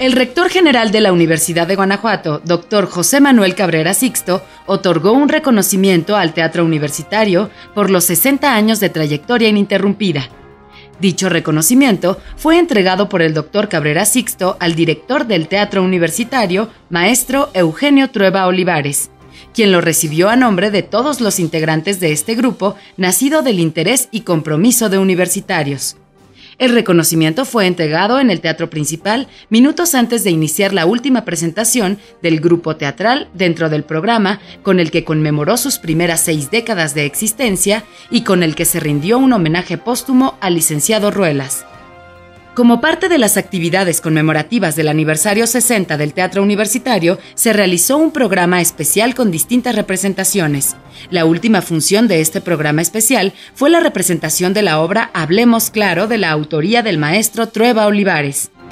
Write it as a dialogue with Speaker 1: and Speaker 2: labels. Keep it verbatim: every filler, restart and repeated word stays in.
Speaker 1: El rector general de la Universidad de Guanajuato, doctor José Manuel Cabrera Sixto, otorgó un reconocimiento al Teatro Universitario por los sesenta años de trayectoria ininterrumpida. Dicho reconocimiento fue entregado por el doctor Cabrera Sixto al director del Teatro Universitario, maestro Eugenio Trueba Olivares, quien lo recibió a nombre de todos los integrantes de este grupo, nacido del interés y compromiso de universitarios. El reconocimiento fue entregado en el Teatro Principal minutos antes de iniciar la última presentación del grupo teatral dentro del programa con el que conmemoró sus primeras seis décadas de existencia y con el que se rindió un homenaje póstumo al licenciado Ruelas. Como parte de las actividades conmemorativas del aniversario sesenta del Teatro Universitario, se realizó un programa especial con distintas representaciones. La última función de este programa especial fue la representación de la obra Hablemos Claro, de la autoría del maestro Trueba Olivares.